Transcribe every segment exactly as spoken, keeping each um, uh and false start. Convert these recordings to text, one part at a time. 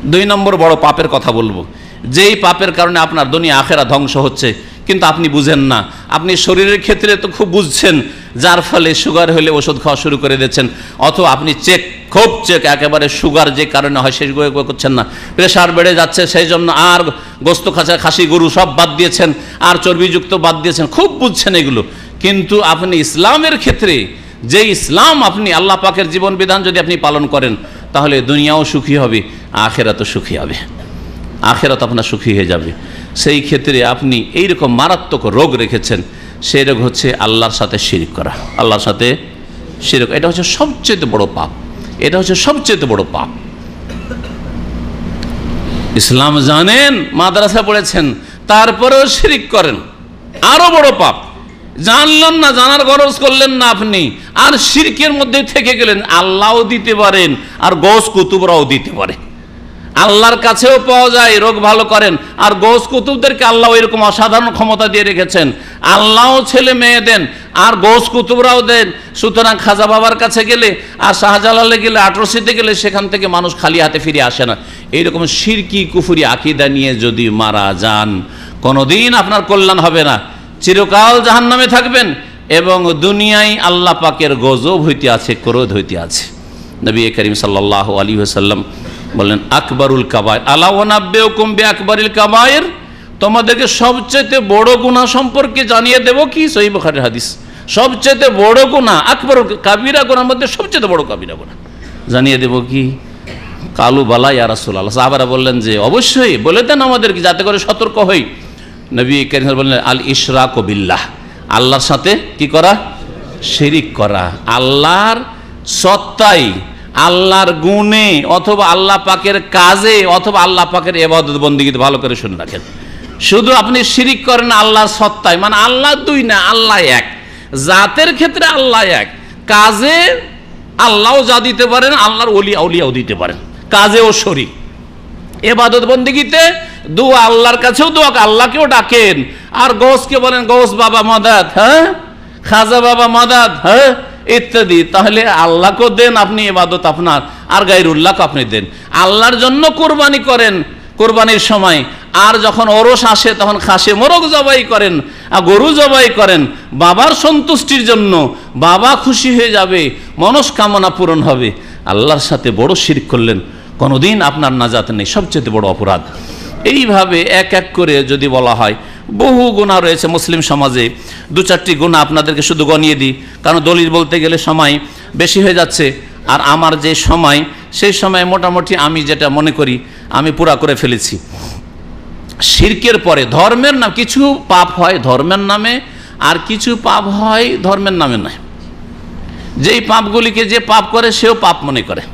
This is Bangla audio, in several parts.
দুই নম্বর বড় পাপের কথা বলবো, যেই পাপের কারণে আপনার দুনিয়া আখেরা ধ্বংস হচ্ছে, কিন্তু আপনি বুঝেন না। আপনি শরীরের ক্ষেত্রে তো খুব বুঝছেন, যার ফলে সুগার হলে ওষুধ খাওয়া শুরু করে দিচ্ছেন, অথবা আপনি চেক খুব চেক একেবারে সুগার যে কারণে হয় সেগুলো করছেন না, প্রেশার বেড়ে যাচ্ছে সেই জন্য আর গোস্ত খাঁচা খাসি গরু সব বাদ দিয়েছেন, আর চর্বিযুক্ত বাদ দিয়েছেন, খুব বুঝছেন এগুলো। কিন্তু আপনি ইসলামের ক্ষেত্রে যে ইসলাম আপনি আল্লাহ পাকের জীবন বিধান যদি আপনি পালন করেন, তাহলে দুনিয়াও সুখী হবে, আখেরাতও সুখী হবে, আখেরাত আপনার সুখী হয়ে যাবে। সেই ক্ষেত্রে আপনি এইরকম মারাত্মক রোগ রেখেছেন, সেই রোগ হচ্ছে আল্লাহর সাথে শিরক করা। আল্লাহর সাথে শিরক, এটা হচ্ছে সবচেয়ে বড় পাপ, এটা হচ্ছে সবচেয়ে বড় পাপ। ইসলাম জানেন, মাদ্রাসা পড়েছেন, তারপরেও শিরক করেন, আরো বড় পাপ। জানলেন না, জানার গরজ করলেন না আপনি, আর শিরকের মধ্যে থেকে গেলেন। আল্লাহও দিতে পারেন আর গৌস কুতুবরাও দিতে পারে, আল্লাহর কাছেও পাওয়া যায়, রোগ ভালো করেন। আর গৌস কুতুবদেরকে আল্লাহ এরকম অসাধারণ ক্ষমতা দিয়ে রেখেছেন, আল্লাহও ছেলে মেয়ে দেন আর গৌস কুতুবরাও দেন। সুতরাং খাজা বাবার কাছে গেলে আর শাহজালালে গেলে, আটরসিতে গেলে সেখান থেকে মানুষ খালি হাতে ফিরে আসে না। এইরকম শিরকি কুফরি আকীদা নিয়ে যদি মারা যান, কোনোদিন আপনার কল্যাণ হবে না, চিরকাল জাহান্নামে থাকবেন, এবং দুনিয়ায় আল্লাহ পাকের গজব হইতে আছে, ক্রোধ হইতে আছে। নবী করিম সাল্লাল্লাহু আলাইহি ওয়াসাল্লাম বললেন, আকবরুল কাবায়ের আলা ওয়ানাব্বিউকুম বিআকবারিল কাবায়ের, তোমাদেরকে সবচেয়ে বড় গুনাহ সম্পর্কে জানিয়ে দেব কি? সহিহ বুখারীর হাদিস, সবচেয়ে বড় গুনাহ, আকবরুল কাবিরা গুনাহের মধ্যে সবচেয়ে বড় কাবিরা গুনাহ জানিয়ে দেব কি? কালু বালা ইয়া রাসূলুল্লাহ। সাহাবারা বললেন যে অবশ্যই, বলে দেন আমাদেরকে যাতে করে সতর্ক হই। নবী করিম বললেন, আল ইশরাকু বিল্লাহ, আল্লাহর সাথে কি করা? শিরিক করা। আল্লাহর সত্তায়, আল্লাহর গুণে, অথবা আল্লাহ পাকের কাজে, অথবা আল্লাহ পাকের ইবাদত বন্দেগীতে, ভালো করে শুনে রাখেন, শুধু আপনি শিরিক করেন আল্লাহর সত্তায়, মানে আল্লাহ দুই না, আল্লাহ এক। জাতের ক্ষেত্রে আল্লাহ এক, কাজে আল্লাহও যা দিতে পারেন, আল্লাহর ওলি আউলিয়াও দিতে পারেন, কাজেও শরীক। ইবাদত বন্দেগীতে দোয়া, আল্লাহর কাছেও দোয়া, আল্লাহকেও ডাকেন, আর গৌসকে বলেন গৌস বাবা মাদাদ, হ্যাঁ, খাজা বাবা মাদাদ, হ্যাঁ, ইত্যাদি। তাহলে আল্লাহকেও দেন আপনি ইবাদত আপনার, আর গায়রুল্লাহকে আপনি দেন। আল্লাহর জন্য কোরবানি করেন কোরবানির সময়, আর যখন ওরস আসে তখন খাসি মোরগ জবাই করেন, আর গরু জবাই করেন বাবার সন্তুষ্টির জন্য, বাবা খুশি হয়ে যাবে, মনস্কামনা পূরণ হবে। আল্লাহর সাথে বড় শিরক করলেন, কোনোদিন আপনার নাজাত নেই, সবচেয়ে বড় অপরাধ। এইভাবে এক এক করে যদি বলা হয়, বহু গুনাহ রয়েছে মুসলিম সমাজে। দু চারটি গুনাহ আপনাদেরকে শুধু গনিয়ে দিই, কারণ দলিল বলতে গেলে সময় বেশি হয়ে যাচ্ছে, আর আমার যে সময়, সেই সময় মোটামুটি আমি যেটা মনে করি আমি পুরা করে ফেলেছি। শিরকের পরে ধর্মের নাম, কিছু পাপ হয় ধর্মের নামে, আর কিছু পাপ হয় ধর্মের নামে নয়। যেই পাপগুলিকে যে পাপ করে সেও পাপ মনে করে,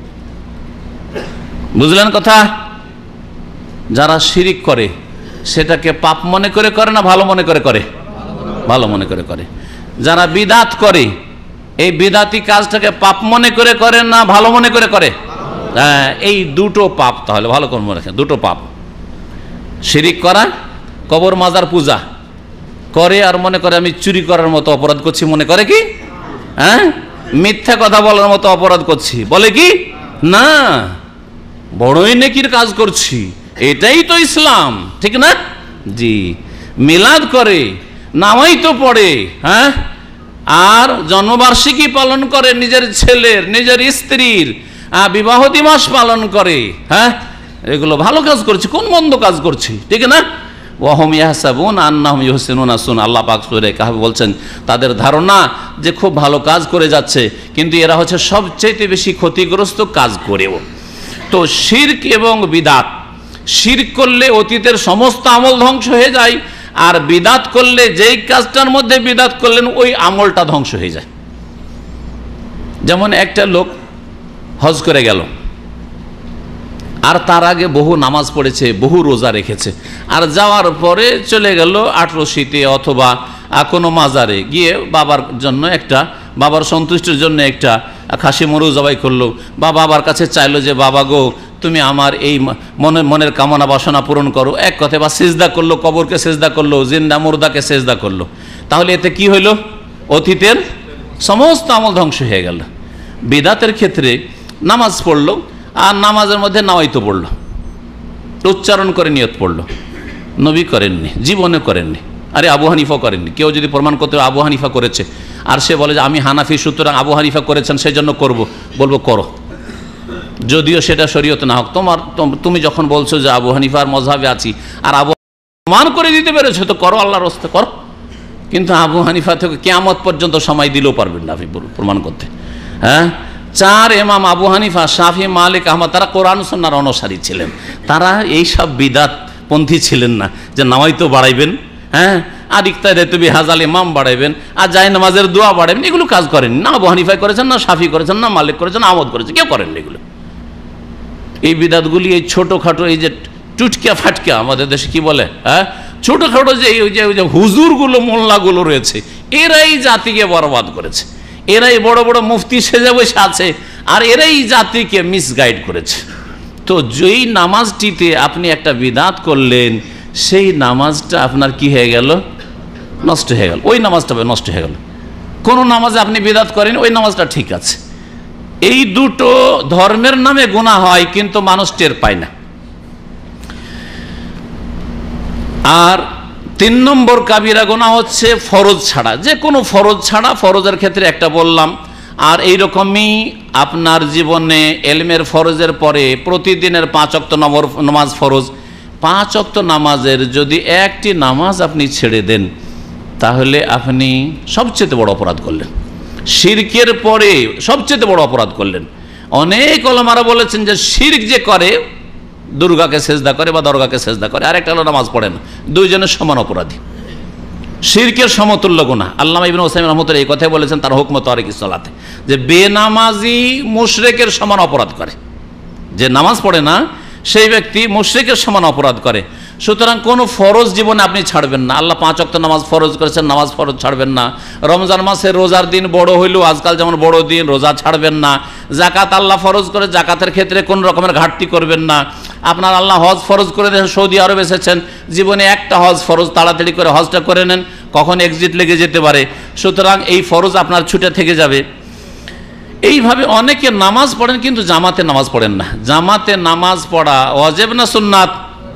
বুঝলেন কথা? যারা শিরিক করে সেটাকে পাপ মনে করে করে না ভালো মনে করে করে? ভালো মনে করে করে। যারা বিদাত করে, এই বিদাতি কাজটাকে পাপ মনে করে করে না ভালো মনে করে করে? হ্যাঁ, এই দুটো পাপ, তাহলে ভালো করে মনে রাখেন, দুটো পাপ। শিরিক করা, কবর মাজার পূজা করে আর মনে করে আমি চুরি করার মতো অপরাধ করছি, মনে করে কি? হ্যাঁ, মিথ্যা কথা বলার মতো অপরাধ করছি, বলে কি না, বড়ই নেকির কাজ করছি, এটাই তো ইসলাম, ঠিক না? জি। মিলাদ করে, নামাই তো পড়ে, হ্যাঁ, আর জন্মবার্ষিকী পালন করে নিজের ছেলের, নিজের স্ত্রীর, বিবাহ দিবস পালন করে, হ্যাঁ, এগুলো ভালো কাজ করছি, কোন মন্দ কাজ করছি, ঠিক না? ওয়াহুম ইয়াহসাবুন আন্নাহুম ইউহসিনুনা সুন, আল্লাহ পাক সূরা কাহফ বলছেন তাদের ধারণা যে খুব ভালো কাজ করে যাচ্ছে, কিন্তু এরা হচ্ছে সবচেয়ে বেশি ক্ষতিগ্রস্ত কাজ করেও। তো শিরক এবং বিদাত, শিরক করলে অতীতের সমস্ত আমল ধ্বংস হয়ে যায়, আর বিদাত করলে যেই কাজটার মধ্যে বিদাত করলেন ওই আমলটা ধ্বংস হয়ে যায়। যেমন একটা লোক হজ করে গেল, আর তার আগে বহু নামাজ পড়েছে, বহু রোজা রেখেছে, আর যাওয়ার পরে চলে গেল আটরশিতে অথবা কোনো মাজারে গিয়ে বাবার জন্য একটা, বাবার সন্তুষ্টির জন্য একটা খাসি মরু জবাই করলো, বা বাবার কাছে চাইলো যে বাবা গো তুমি আমার এই মনের মনের কামনা বাসনা পূরণ করো, এক কথায়, বা সেজদা করলো, কবরকে সেজদা করলো, জিন্দা মুর্দাকে সেজদা করলো। তাহলে এতে কি হইল? অতীতের সমস্ত আমল ধ্বংস হয়ে গেল। বিদাতের ক্ষেত্রে নামাজ পড়লো, আর নামাজের মধ্যে নাওয়াইতো পড়লো, উচ্চারণ করে নিয়ত পড়লো, নবী করেননি, জীবনে করেননি। আরে আবু হানিফা করেননি। কেউ যদি প্রমাণ করতে আবু হানিফা করেছে আর সে বলে যে আমি হানাফি সুতরাং আবু হানিফা করেছেন সেই জন্য করবো, বলবো করো, যদিও সেটা শরীয়ত না হোক। তোমার তুমি যখন বলছো যে আবু হানিফার মযহাবে আছি আর আবু প্রমাণ করে দিতে পেরেছো তো করো, আল্লাহর রাস্তায় করো। কিন্তু আবু হানিফা থেকে কিয়ামত পর্যন্ত সময় দিলেও পারবেন না আপনি প্রমাণ করতে। হ্যাঁ, চার ইমাম আবু হানিফা, শাফি, মালিক, আহমদ তারা কোরআন সুন্নাহর অনুসারী ছিলেন। তারা এই সব বিদাত পন্থী ছিলেন না যে নামাই তো বাড়াইবেন, হ্যাঁ, আর ইক্তাদে তুমি হাজাল ইমাম বাড়াইবেন আর যায় নামাজের দোয়া বাড়াইবেন, এগুলো কাজ করেন না। আবু হানিফা করেছেন না, শাফি করেছেন না, মালিক করেছেন, আহমদ করেছেন, কেউ করেন এগুলো। এই বিদাতগুলি এই ছোটোখাটো এই যে টুটকা ফাটকা আমাদের দেশে কি বলে, হ্যাঁ, ছোটোখাটো যে ওই যে ওই যে হুজুরগুলো মোল্লাগুলো রয়েছে, এরাই জাতিকে বরবাদ করেছে। এরাই বড় বড় মুফতি সেজে বসে আছে আর এরাই জাতিকে মিসগাইড করেছে। তো যেই নামাজটিতে আপনি একটা বিদাত করলেন সেই নামাজটা আপনার কি হয়ে গেল, নষ্ট হয়ে গেল। ওই নামাজটা নষ্ট হয়ে গেল। কোন নামাজে আপনি বিদাত করেন ওই নামাজটা ঠিক আছে। এই দুটো ধর্মের নামে গুনাহ হয় কিন্তু মানুষ টের পায় না। আর তিন নম্বর কাবিরা গুনাহ হচ্ছে ফরজ ছাড়া, যে কোনো ফরজ ছাড়া। ফরজের ক্ষেত্রে একটা বললাম। আর এই রকমই আপনার জীবনে এলমের ফরজের পরে প্রতিদিনের পাঁচ ওয়াক্ত নামাজ ফরজ, পাঁচ ওয়াক্ত নামাজের যদি একটি নামাজ আপনি ছেড়ে দেন তাহলে আপনি সবচেয়ে বড় অপরাধ করলেন। শিরকের পরে সবচেয়ে বড় অপরাধ করলেন। অনেক ওলামারা বলেছেন যে শিরক যে করে, দুর্গাকে সেজদা করে বা দরগাকে সেজদা করে, আর একটা হলো নামাজ পড়ে না, দুইজনের সমান অপরাধী, শিরকের সমতুল্য গুনাহ। আল্লামা ইবনে উসাইমিন রাহমাতুল্লাহ এই কথাই বলেছেন তার হুকম তারিকুস সালাতে, যে বেনামাজি মুশরিকের সমান অপরাধ করে। যে নামাজ পড়ে না সেই ব্যক্তি মুশরিকের সমান অপরাধ করে। সুতরাং কোনো ফরজ জীবনে আপনি ছাড়বেন না। আল্লাহ পাঁচ ওয়াক্ত নামাজ ফরজ করেছেন, নামাজ ফরজ ছাড়বেন না। রমজান মাসে রোজার দিন বড় হইলেও আজকাল যেমন বড় দিন, রোজা ছাড়বেন না। জাকাত আল্লাহ ফরজ করে, জাকাতের ক্ষেত্রে কোন রকমের ঘাটতি করবেন না। আপনার আল্লাহ হজ ফরজ করে দেন, সৌদি আরব এসেছেন, জীবনে একটা হজ ফরজ, তাড়াতাড়ি করে হজটা করে নেন, কখন এক্সিট লেগে যেতে পারে। সুতরাং এই ফরজ আপনার ছুটে থেকে যাবে। এইভাবে অনেকে নামাজ পড়েন কিন্তু জামাতে নামাজ পড়েন না। জামাতে নামাজ পড়া ওয়াজিব না সুন্নাত?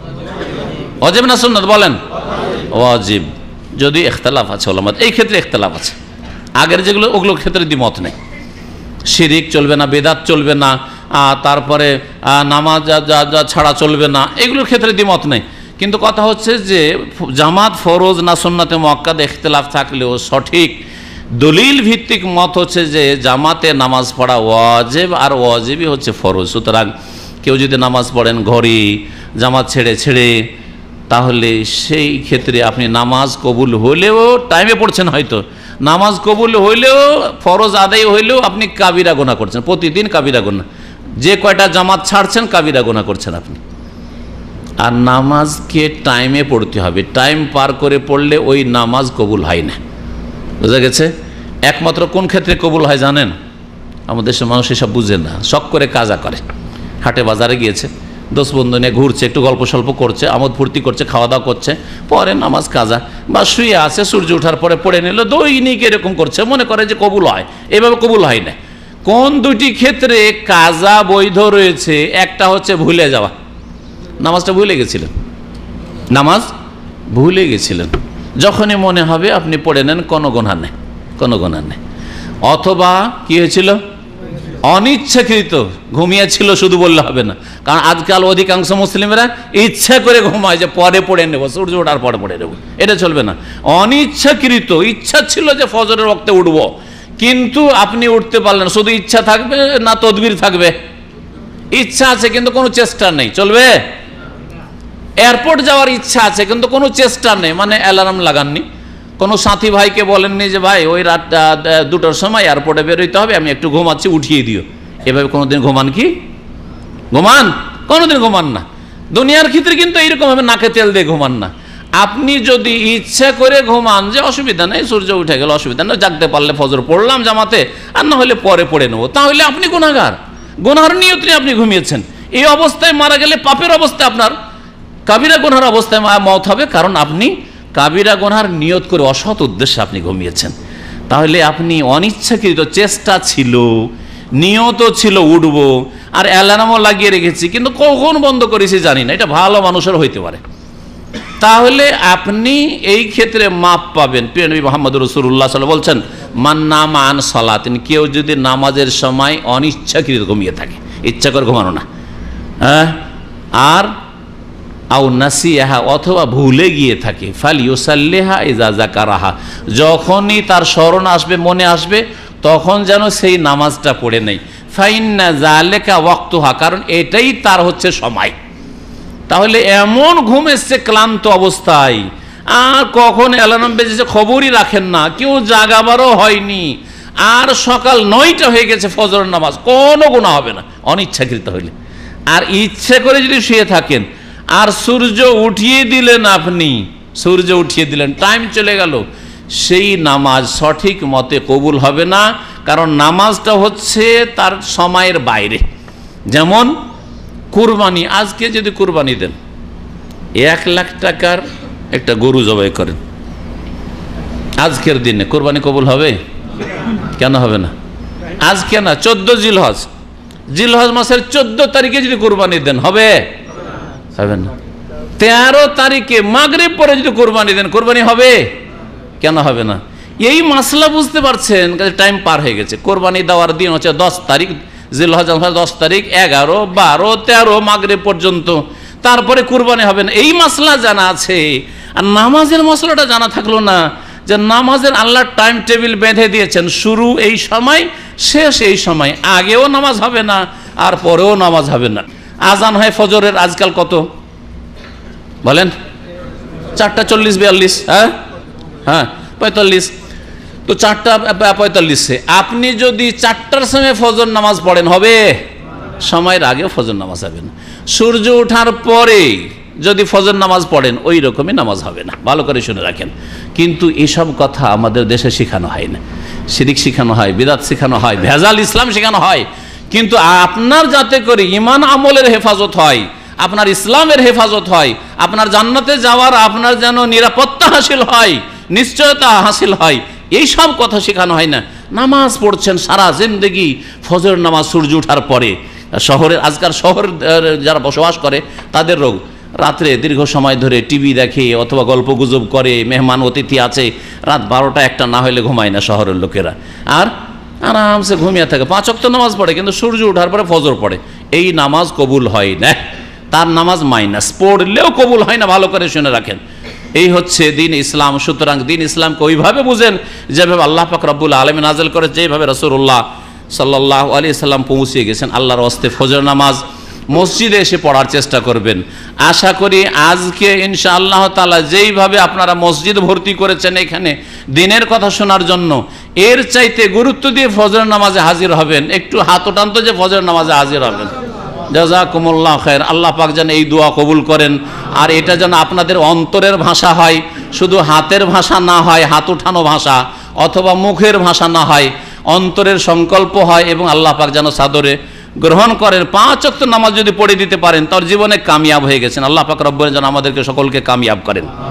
ওয়াজিব না সুন্নাত বলেন? ওয়াজিব। যদি ইখতিলাফ আছে ওলামাত, এই ক্ষেত্রে ইখতিলাফ আছে। আগের যেগুলো ওগুলোর ক্ষেত্রে দ্বিমত নেই। শিরিক চলবে না, বেদাত চলবে না, তারপরে নামাজ ছাড়া চলবে না, এগুলোর ক্ষেত্রে দ্বিমত নেই। কিন্তু কথা হচ্ছে যে জামাত ফরজ না সুন্নাতে মুআক্কাদ ইখতিলাফ থাকলেও সঠিক দলিল ভিত্তিক মত হচ্ছে যে জামাতে নামাজ পড়া ওয়াজিব, আর ওয়াজিবই হচ্ছে ফরজ। সুতরাং কেউ যদি নামাজ পড়েন ঘরে জামাত ছেড়ে ছেড়ে, তাহলে সেই ক্ষেত্রে আপনি নামাজ কবুল হলেও টাইমে পড়ছেন, হয়তো নামাজ কবুল হইলেও ফরজ আদায় হইলেও আপনি কাবিরা গুনাহ করছেন, প্রতিদিন কাবিরা গুনাহ। যে কয়টা জামাত ছাড়ছেন কাবিরা গুনাহ করছেন আপনি। আর নামাজকে টাইমে পড়তে হবে, টাইম পার করে পড়লে ওই নামাজ কবুল হয় না। বুঝা গেছে? একমাত্র কোন ক্ষেত্রে কবুল হয় জানেন? আমাদের দেশের মানুষ এসব বুঝে না, শখ করে কাজা করে। হাটে বাজারে গিয়েছে, দোষ বন্ধু নিয়ে ঘুরছে, একটু গল্প স্বল্প করছে, আমোদ ফুর্তি করছে, খাওয়া দাওয়া করছে, পরে নামাজ কাজা, বা শুয়ে আছে, সূর্য ওঠার পরে পড়ে নিল, দৈনিক এরকম করছে, মনে করে যে কবুল হয়। এভাবে কবুল হয় না। কোন দুটি ক্ষেত্রে কাজা বৈধ রয়েছে? একটা হচ্ছে ভুলে যাওয়া, নামাজটা ভুলে গেছিলেন, নামাজ ভুলে গেছিলেন, যখনই মনে হবে আপনি পড়ে নেন, কোনো গুনাহ নেই, কোনো গুনাহ নেই। অথবা কি হয়েছিল? অনিচ্ছাকৃত ঘুমিয়েছিল, শুধু বললে হবে না, কারণ আজকাল অধিকাংশ মুসলিমরা ইচ্ছা করে ঘুমায় যে পরে পড়ে নেব, সূর্য ওঠার পরে পড়ে নেব, এটা চলবে না। অনিচ্ছাকৃত ইচ্ছা ছিল যে ফজরের ওয়াক্তে উঠবো, কিন্তু আপনি উঠতে পারলেন, শুধু ইচ্ছা থাকবে না তদবির থাকবে? ইচ্ছা আছে কিন্তু কোনো চেষ্টা নেই, চলবে? এয়ারপোর্ট যাওয়ার ইচ্ছা আছে কিন্তু কোনো চেষ্টা নেই, মানে অ্যালার্ম লাগাননি, কোনো সাথী ভাইকে বলেননি যে ভাই ওই রাত দুটোর সময় এয়ারপোর্টে বেরোইতে হবে, আমি একটু ঘুমাচ্ছি, উঠিয়ে দিও। এভাবে কোনোদিন ঘুমান কি? ঘুমান? কোনোদিন ঘুমান না। দুনিয়ার ক্ষেত্রে কিন্তু এইরকম ভাবে নাকে তেল দিয়ে ঘুমান না। আপনি যদি ইচ্ছা করে ঘুমান যে অসুবিধা নেই, সূর্য উঠে গেল, অসুবিধা নেই, জাগতে পারলে ফজর পড়লাম জামাতে, আর না হলে পরে পড়ে নেবো, তাহলে আপনি গুনাহগার। গুনাহর নিয়তে আপনি ঘুমিয়েছেন। এই অবস্থায় মারা গেলে পাপের অবস্থায় আপনার কাবিরা গুনাহর অবস্থায় মওত হবে, কারণ আপনি কাবিরা গুনাহর নিয়ত করে অসৎ উদ্দেশ্যে আপনি ঘুমিয়েছেন। তাহলে আপনি অনিচ্ছাকৃত চেষ্টা ছিল নিয়ত ছিল উঠবো, আর অ্যালার্মও লাগিয়ে রেখেছি, কিন্তু কখন বন্ধ করেছি জানি না, এটা ভালো মানুষের হইতে পারে। তাহলে আপনি এই ক্ষেত্রে মাপ পাবেন। প্রিয় নবী মুহাম্মদ রাসূলুল্লাহ সাল্লাল্লাহু আলাইহি ওয়াসাল্লাম বলছেন, মান নামা আন সালাতিন, কেউ যদি নামাজের সময় অনিচ্ছাকৃত ঘুমিয়ে থাকে, ইচ্ছা করে ঘুমানো না, হ্যাঁ, আর আও নাসিয়াহা, অথবা ভুলে গিয়ে থাকে, ফালিউসাল্লিহা ইযা যাকারাহা, যখনই তার স্মরণ আসবে, মনে আসবে, তখন যেন সেই নামাজটা পড়ে নেই। ফাইন্না যালিকা ওয়াক্তুহা, কারণ এটাই তার হচ্ছে সময়। তাহলে এমন ঘুম এসছে ক্লান্ত অবস্থায়, আর কখন অ্যালার্ম বেজেছে খবরই রাখেন না, কেউ জাগাবারও হয়নি, আর সকাল নয়টা হয়ে গেছে, ফজর নামাজ, কোনো গুনাহ হবে না অনিচ্ছাকৃত হইলে। আর ইচ্ছে করে যদি শুয়ে থাকেন আর সূর্য উঠিয়ে দিলেন, আপনি সূর্য উঠিয়ে দিলেন, টাইম চলে গেল, সেই নামাজ সঠিক মতে কবুল হবে না, কারণ নামাজটা হচ্ছে তার সময়ের বাইরে। যেমন কুরবানি, আজকে যদি কুরবানি দেন, এক লাখ টাকার একটা গরু জবাই করেন, আজকের দিনে কুরবানি কবুল হবে? কেন হবে না? আজকে না, চোদ্দ জিলহজ, জিলহজ মাসের চোদ্দ তারিখে যদি কুরবানি দেন, হবে? হবে না। তেরো তারিখে মাগরিব পরে যদি কুরবানি দেন, কুরবানি হবে? কেন হবে না? এই মাসলা বুঝতে পারছেন, টাইম পার হয়ে গেছে। কোরবানি দেওয়ার দিন হচ্ছে দশ তারিখ জিলহজ, দশ তারিখ, এগারো, বারো, তেরো মাগরিব পর্যন্ত, তারপরে কুরবানি হবে না। এই মাসলা জানা আছে, আর নামাজের মশলাটা জানা থাকলো না, যে নামাজের আল্লাহ টাইম টেবিল বেঁধে দিয়েছেন, শুরু এই সময়, শেষ এই সময়, আগেও নামাজ হবে না আর পরেও নামাজ হবে না। আজান হয় ফজরের আজকাল কত বলেন? চারটা চল্লিশ বিয়াল্লিশ, হ্যাঁ হ্যাঁ পঁয়তাল্লিশ, তো চারটা পঁয়তাল্লিশে আপনি যদি চারটার সময় ফজর নামাজ পড়েন, হবে? সময়ের আগেও ফজর নামাজ হবে না। সূর্য ওঠার পরে যদি ফজর নামাজ পড়েন, ওই রকমই নামাজ হবে না। ভালো করে শুনে রাখেন। কিন্তু এসব কথা আমাদের দেশে শেখানো হয় না। শিরিক শেখানো হয়, বিদআত শেখানো হয়, ভেজাল ইসলাম শেখানো হয়। কিন্তু আপনার যাতে করে ঈমান আমলের হেফাজত হয়, আপনার ইসলামের হেফাজত হয়, আপনার জান্নাতে যাওয়ার আপনার যেন নিরাপত্তা হাসিল হয়, নিশ্চয়তা হাসিল হয়, এই সব কথা শেখানো হয় না। নামাজ পড়ছেন সারা জিন্দেগি, ফজর নামাজ সূর্য ওঠার পরে। শহরের আজকাল শহর যারা বসবাস করে তাদের রোগ, রাত্রে দীর্ঘ সময় ধরে টিভি দেখে অথবা গল্প গুজব করে, মেহমান অতিথি আছে, রাত বারোটা একটা না হলে ঘুমায় না শহরের লোকেরা, আর আরামসে ঘুমিয়ে থাকে। পাঁচ ওয়াক্ত নামাজ পড়ে, কিন্তু সূর্য ওঠার পরে ফজর পড়ে, এই নামাজ কবুল হয় না, তার নামাজ মাইনাস, পড়লেও কবুল হয় না। ভালো করে শুনে রাখেন, এই হচ্ছে দিন ইসলাম। সুতরাং দিন ইসলামকে ওইভাবে বুঝেন যেভাবে আল্লাহ পাক রব্বুল আলামিন নাযিল করে, যেভাবে রাসূলুল্লাহ সাল্লাল্লাহু আলাইহি সাল্লাম পৌঁছে গেছেন। আল্লাহর ওয়াস্তে ফজর নামাজ মসজিদে এসে পড়ার চেষ্টা করবেন। আশা করি আজকে ইনশাআল্লাহ তাআলা যেইভাবে আপনারা মসজিদ ভর্তি করেছেন এখানে দিনের কথা শোনার জন্য, এর চাইতে গুরুত্ব দিয়ে ফজর নামাজে হাজির হবেন। একটু হাত ওঠান তো যে ফজর নামাজে হাজির হবেন। জাযাকুমুল্লাহ খায়র। আল্লাহ পাক যেন এই দোয়া কবুল করেন, আর এটা যেন আপনাদের অন্তরের ভাষা হয়, শুধু হাতের ভাষা না হয়, হাত উঠানো ভাষা অথবা মুখের ভাষা না হয়, অন্তরের সংকল্প হয়, এবং আল্লাহ পাক যেন সাদরে গ্রহণ করেন। পাঁচ ওয়াক্ত নামাজ যদি পড়ে দিতে পারেন, তার জীবনে কামিয়াব হয়ে গেছেন। আল্লাহ পাক রব্বুল যেন আমাদেরকে সকলকে কামিয়াব করেন।